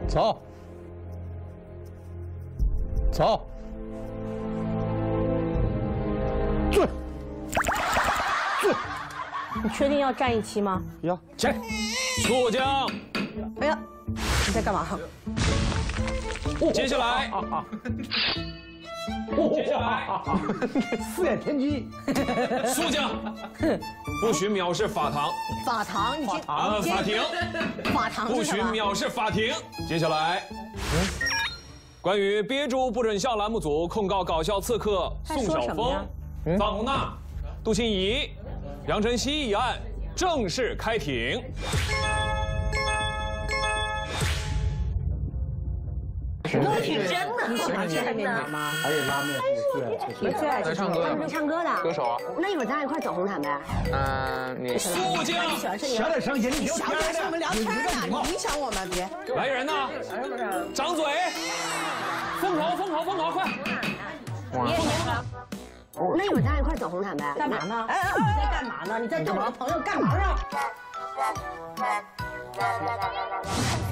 走，走，坐，坐。 你确定要站一期吗？ 要，起来。速降。 哎呀，你在干嘛？ 接下来。接下来， 四眼田鸡， 速降，不许藐视法堂。 法堂，你法庭， 法堂不许藐视法庭。接下来，关于憋住不准笑栏目组控告搞笑刺客宋晓峰、方红娜、杜欣怡、杨晨曦一案正式开庭。 都挺真的。 你喜欢吃面条吗？ 还有拉面是最爱吃。 你最爱吃唱歌？ 会唱歌的歌手啊。 那一会儿咱俩一块走红毯呗。 你速降。 你喜欢吃小点声音，你小点声，我们聊天呢，你影响我们别。 来人呐！张嘴，封口，快！ 你也行啊。 那一会儿咱俩一块走红毯呗。 干嘛呢？哎，你在干嘛呢？你在逗我的朋友干嘛呢？